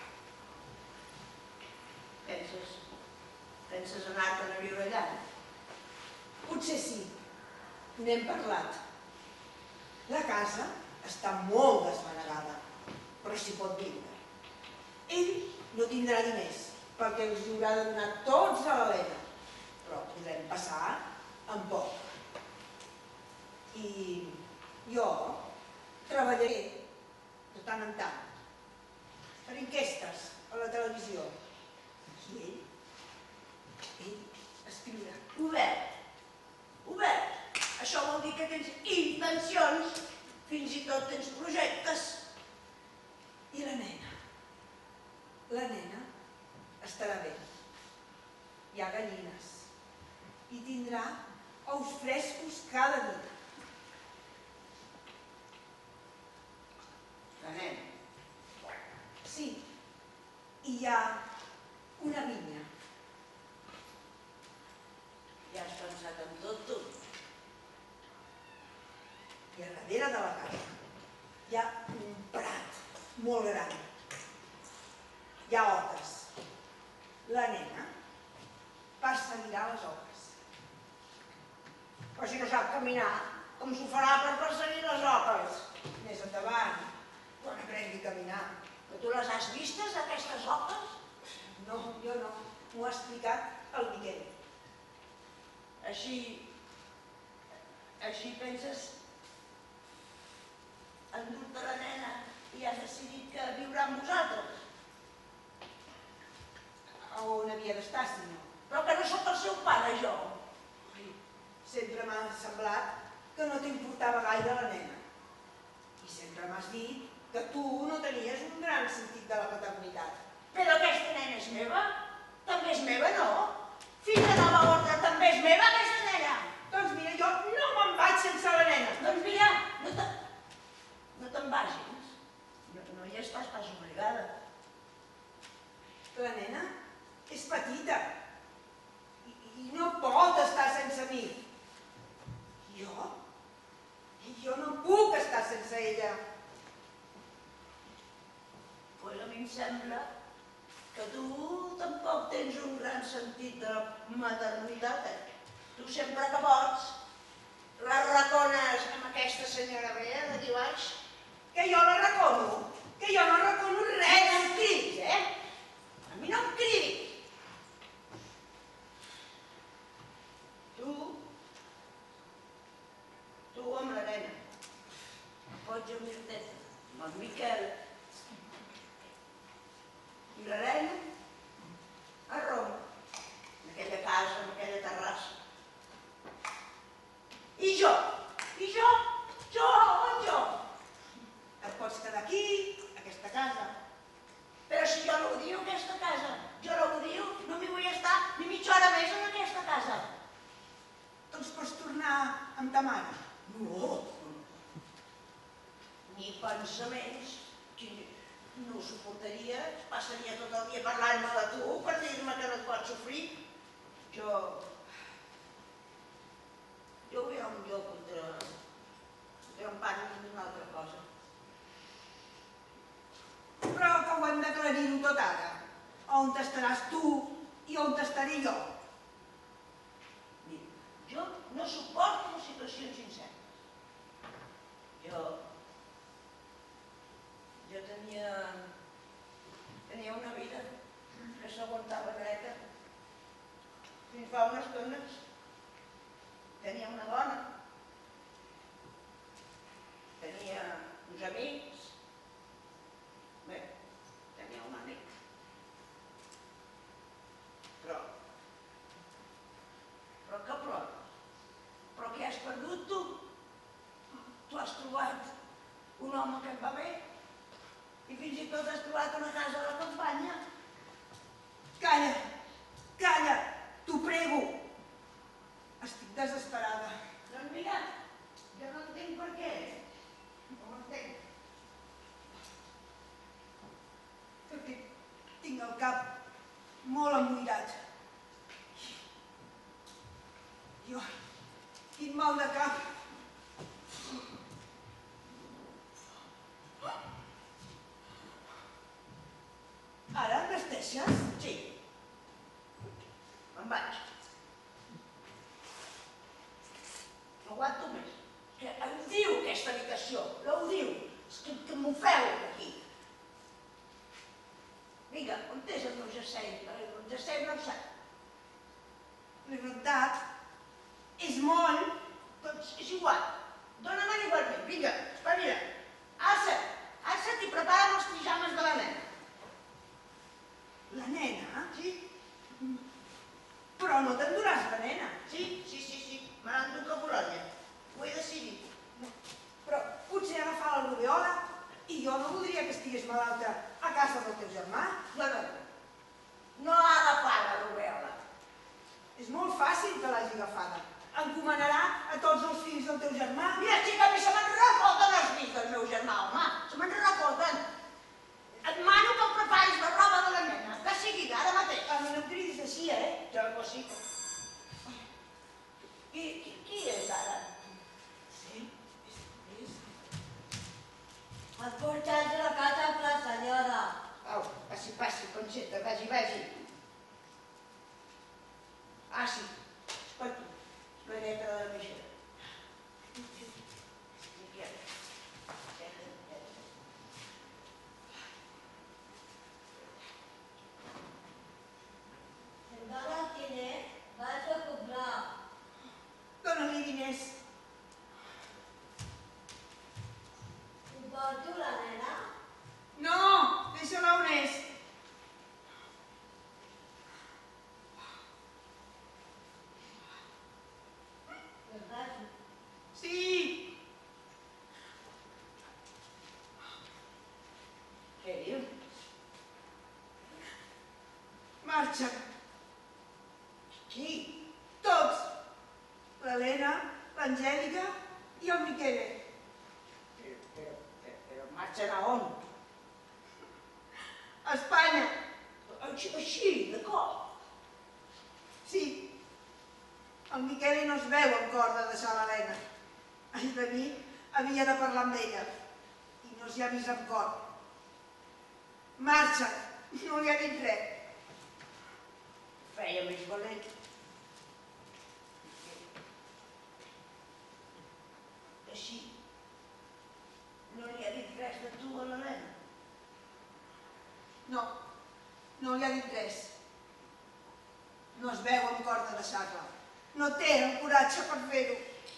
Penses... Penses anar-te'n a viure allà? Potser sí, n'hem parlat. La casa està molt desmanegada, però s'hi pot viure. Ell no tindrà diners, perquè els hi haurà de donar tots a l'Helena, però podrem passar amb poc. I jo treballaré de tant en tant per enquestes a la televisió. I ell, ell escriurà. Obert. Obert. Això vol dir que tens intencions, fins i tot tens projectes. I la nena? La nena estarà bé. Hi ha gallines. I tindrà ous frescos cada dia. La nena. Sí, i hi ha una vinya. Ja has pensat en tot, tu. I a darrere de la casa hi ha un prat molt gran. Hi ha oques. La nena perseguirà les oques. Però si no sap caminar, com s'ho farà per perseguir les oques? Més endavant, quan aprengui a caminar. Que tu les has vistes, aquestes oques? No, jo no. M'ho ha explicat el Miquel. Així... Així penses endur-te la nena i has decidit que viurà amb vosaltres? A on havia d'estar, si no? Però que no sóc el seu pare, jo. Sempre m'ha semblat que no t'importava gaire la nena. I sempre m'has dit que tu no tenies un gran sentit de la paternitat. Però aquesta nena és meva? També és meva, no? Fins de nova ordre, també és meva, aquesta nena? Doncs mira, jo no me'n vaig sense la nena. Doncs mira, no te... no te'n vagis. No, no hi estàs pas obligada. La nena és petita i, i no pot estar sense mi. Jo? Jo no puc estar sense ella. Pues a mi em sembla que tu tampoc tens un gran sentit de maternitat, eh? Tu sempre que pots la racones amb aquesta senyora Bea d'aquí baix. Que jo la racono? Que jo no racono Eh, res. no em cridis, eh? A mi no em cridis. Tu, tu amb la nena, pots unir-te amb el Miquel i la nena a Roma, en aquella casa, en aquella terrassa. pensaments, qui no ho suportaria, passaria tot el dia parlant-me de tu per dir-me que no et pots sofrir. Jo... Jo vull un lloc contra... contra un pare ni una altra cosa. Però que ho hem d'aclarir-ho tot ara. On estaràs tu i on estaré jo? Mira, jo no suporto les situacions incertes. Jo... Jo tenia... tenia una vida que s'aguantava dreta. Fins fa unes estones tenia una dona, tenia uns amics, bé, tenia un amic. Però... però què plores? Però què has perdut tu? Tu has trobat un home que et va bé i fins i tot has trobat una casa a la campanya. Calla, calla, t'ho prego. Estic desesperada. Doncs mira, jo no entenc per què. No ho entenc. Perquè tinc el cap molt emboirat. Jo... quin mal de cap. Ara em vesteixes? Sí. Me'n vaig. No aguanto més. Que odiu aquesta habitació, l'odiu. És que, que m'ofeu aquí. Vinga, on és el meu jersei? El jersei no ho sap. La veritat és molt... Doncs és igual. Dóna-me'n igualment. Vinga, espavila. Alça't, alça't i prepara'm els pijames de la nena. La nena? Sí? Però no t'enduràs la nena. Sí, sí, sí, sí. Me n'enduc a Bolonya. Ho he decidit. Però potser agafar la rubeola i jo no voldria que estigués malalta a casa del teu germà. No, no. No ha agafat la rubèola. És molt fàcil que l'hagi agafada. Encomanarà a tots els fills del teu germà. Mira, xica, a mi se me'n refoten els fills del meu germà, home. Se me'n refoten. Et mano que em preparis la roba de la nena. De seguida, ara mateix. A mi no em cridis així, eh? Jo no sí. Qui, qui, qui és ara? Sí, és... és... Els portats de la casa amb la senyora. Au, passi, passi, Conxeta, vagi, vagi. Ah, sí. Escolta, la lletra de la Michelle. Encara el diners vaig a comprar. Dóna-li diners. Ho porto la nena? No, deixa-la on és. El vaig. Sí. Què diu? Marxa. Qui? Tots. L'Helena, l'Angèlica i el Miquele. Però, però, però, però marxen a on? A Espanya. Així, així, de cop. Sí. El Miquele no es veu amb cor de deixar l'Helena. Ahir de nit havia de parlar amb ella i no s'hi ha vist amb cor. Marxa. No li ha dit res. Feia més valent. Així. No li ha dit res de tu a l'Helena? No, no li ha dit res. No es veu amb cor de deixar-la. No té el coratge per fer-ho.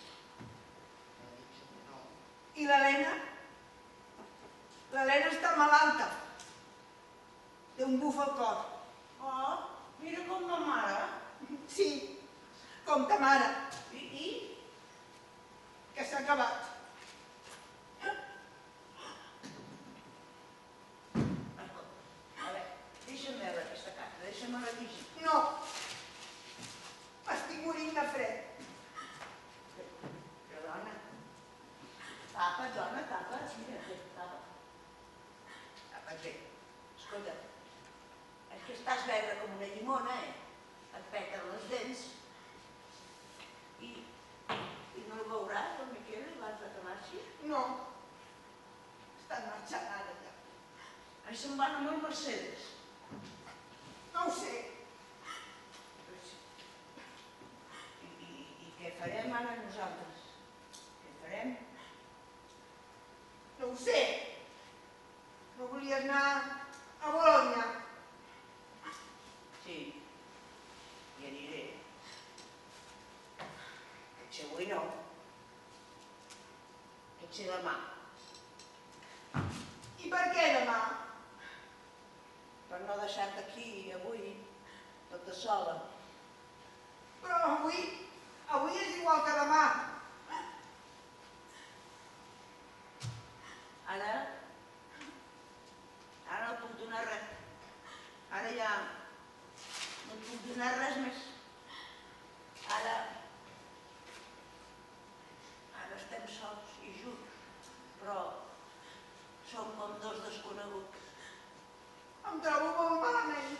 I l'Helena? L'Helena està malalta. Té un buf al cor. Oh, mira com ma mare. Sí, com ta mare, I, i? que s'ha acabat. A veure, deixa'm veure aquesta carta, deixa'm-la llegir. No, estic morint de fred. Però, dona, tapa, dona, tapa, mira, tapa. que se'n van amb el Mercedes? No ho sé. I, i, i què farem ara nosaltres? Què farem? No ho sé. No volies anar a Bologna? Sí, hi aniré. Potser avui no. Potser demà. I per què demà? Per no deixar-te aquí avui, tota sola. Però avui, avui és igual que demà. Ara, ara no et puc donar res. Ara ja no et puc donar res més. Ara, ara estem sols i junts, però som com dos desconeguts. Em trobo molt malament.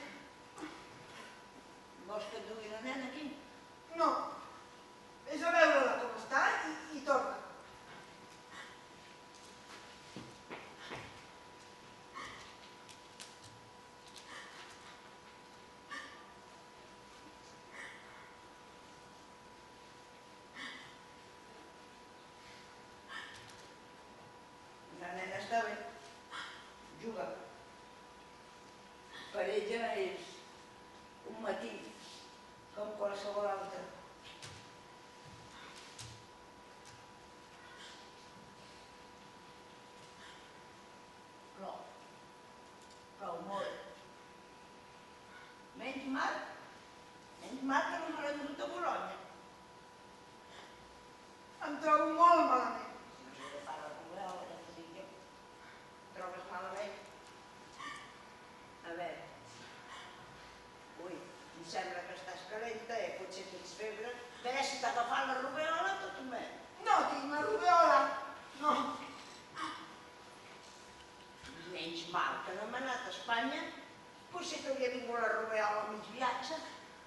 Vols que et dugui la nena aquí? No. Vés a veure-la com està i, i torna. La nena està bé. Juga. Per ella és un matí, com qualsevol altre. Plou. Plou molt. Menys mal, menys mal que no me l'he dut a Bologna. Em trobo molt malament. No sé de fa la novel·la, ja t'ho dic jo. Trobes malament? A veure. Ui, em sembla que estàs calenta, eh? Potser tens febre. Bé, si t'ha agafat la rubèola, tot un bé. No tinc la rubèola. No. Menys mal que no hem anat a Espanya, potser t'hauria vingut la rubèola a mig viatge.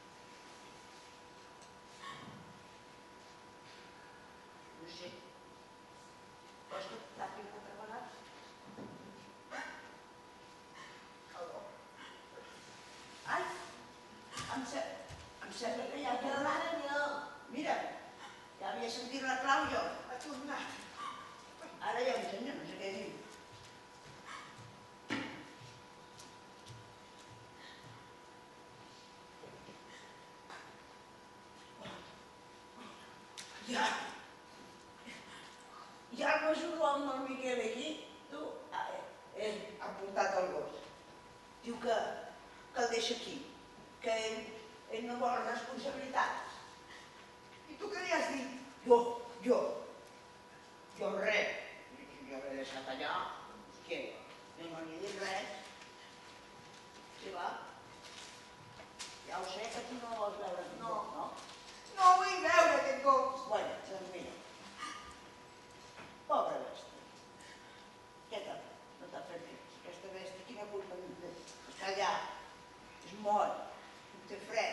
No sé. Vols que et tapi una altra vegada? Calor. Ai, em, se... em sembla que ja ha Jo, tornat. senyor. Mira, ja havia sentit la clau jo. Ha tornat. Ara ja un senyor, no sé què diu. Ja, ja m'ajudo amb el Miquel aquí. Tu, ah, ell ha portat el gos. Diu que, que el deixa aquí, que ell, ell no vol responsabilitats. I tu què li has dit? Jo, jo, jo res. Jo l'he deixat allà. Què? Jo no li he dit res. Sí, va. Ja ho sé que tu no vols veure aquest No. gos, no? No vull veure aquest gos. Bueno, doncs mira. Pobre bèstia. Què t'ha fet? No t'ha fet res. Aquesta bèstia, quina culpa en té? Està allà. És moll. No té fred.